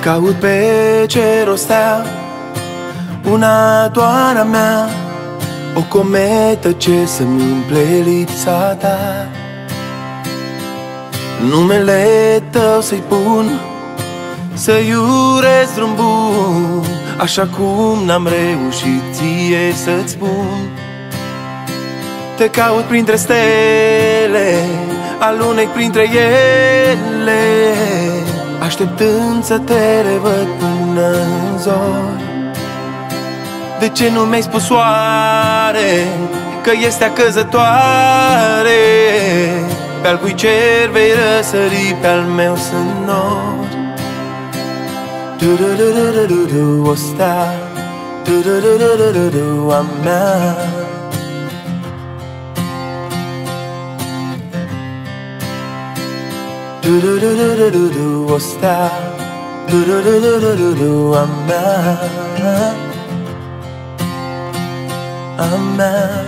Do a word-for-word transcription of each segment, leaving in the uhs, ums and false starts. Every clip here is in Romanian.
Caut pe cer o stea, una doar a mea, o cometă ce să-mi umple lipsa ta. Numele tău să-i pun, să-i urez drum bun, așa cum n-am reușit ție să-ți spun. Te caut printre stele, alunec printre ele, așteptând să te revăd până în zori. De ce nu mi-ai spus oare că este acăzătoare? Pe-al cui cer vei răsări, pe-al meu sunt nori. Du-du-du-du-du-du, o stea, du-du-du-du-du-du, a mea. Du-du-du-du-du-du, o stea, du-du-du-du-du-du, a mea, a mea.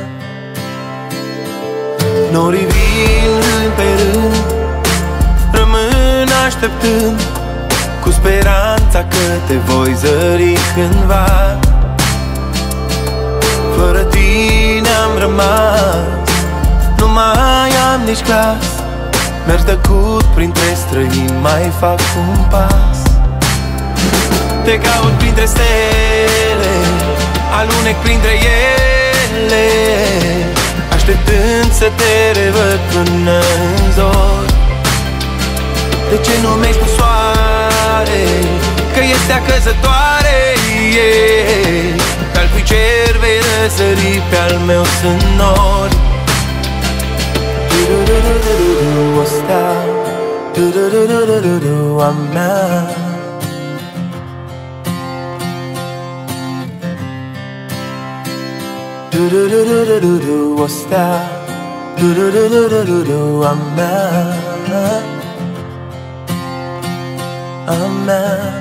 Norii vin pe rând, rămân așteptând, cu speranța că te voi zări cândva. Fără tine am rămas, nu mai am nici clas, merg tăcut printre străini, mai fac un pas. Te caut printre stele, alunec printre ele, așteptând să te revăd până în zori. De ce nu mi-ai spus soare că este acăzătoare? Pe-al cui cer vei răsări, pe-al meu sunt nori. Du-du-du-du-du-du, o stea, du-du-du-du-du-du, a mea. Du-du-du-du-du-du, o stea, du-du-du-du-du-du, a mea, a mea.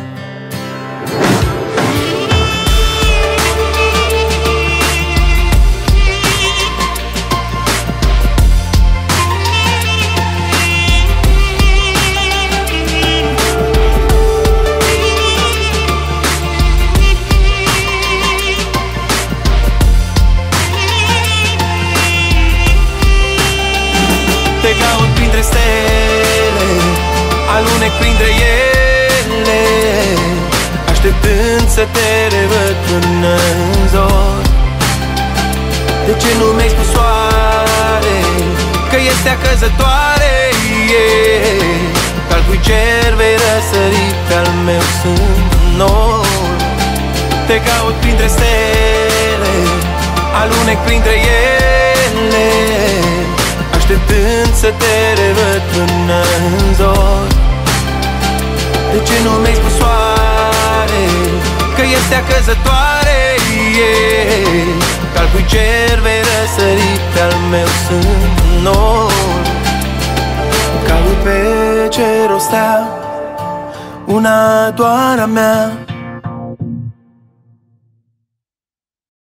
Te caut printre stele, alunec printre ele, așteptând să te revăd până în zori. De ce nu mi-ai spus soare că este acăzătoare? Pe-al cui cer vei răsări, pe-al meu sunt nori. Te caut printre stele, alunec printre ele, așteptând să te revăd până în zori. De ce nu mi-ai spus soare că este acăzătoare? Pe-al cui cer vei răsări, pe-al meu sunt nori. Caut pe cer o stea, una doar a mea,